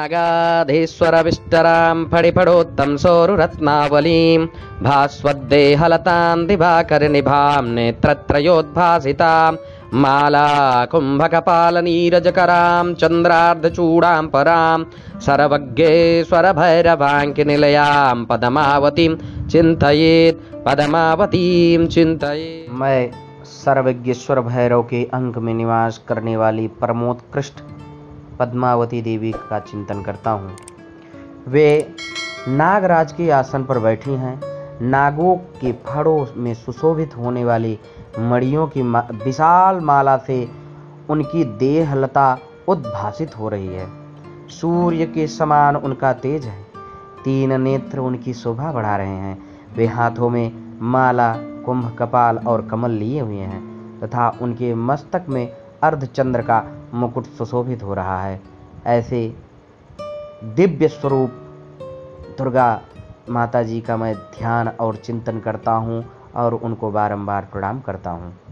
नागाधीश्वरविष्टरां फणिफणोत्तम सौररत्नावलीं भास्वद्देहलतां दिवाकरनिभां नेत्रत्रयोद्भासितां माला कुम्भकपालनीरजकरां चन्द्रार्धचूडां परां सर्वज्ञेश्वर भैरवाङ्किनिलयां पद्मावतीं चिन्तयेत् पद्मावतीं चिन्तयेत्। मैं सर्वज्ञेश्वर भैरव के अंक में निवास करने वाली परमोत्कृष्ट पद्मावती देवी का चिंतन करता हूँ। वे नागराज के आसन पर बैठी हैं। नागों के फड़ों में सुशोभित होने वाली मणियों की विशाल माला से उनकी देहलता उद्भासित हो रही है। सूर्य के समान उनका तेज है। 3 नेत्र उनकी शोभा बढ़ा रहे हैं। वे हाथों में माला, कुंभ, कपाल और कमल लिए हुए हैं तथा उनके मस्तक में अर्धचंद्र का मुकुट सुशोभित हो रहा है। ऐसे दिव्य स्वरूप दुर्गा माता जी का मैं ध्यान और चिंतन करता हूँ और उनको बारंबार प्रणाम करता हूँ।